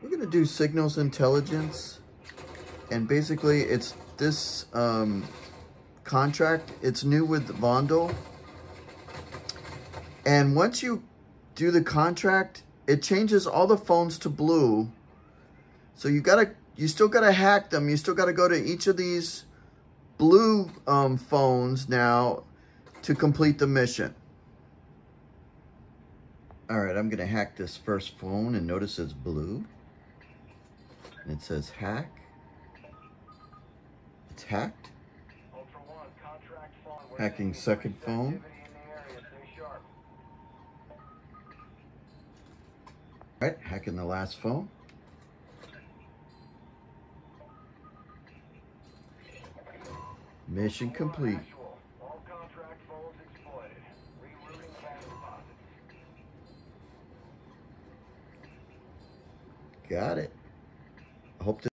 We're gonna do signals intelligence. And basically it's this contract. It's new with VONDEL. And once you do the contract, it changes all the phones to blue. So you still gotta hack them. You still gotta go to each of these blue phones now to complete the mission. All right, I'm gonna hack this first phone and notice it's blue. And it says hack. It's hacked. Hacking second phone. All right, hacking the last phone. Mission complete. Got it. I hope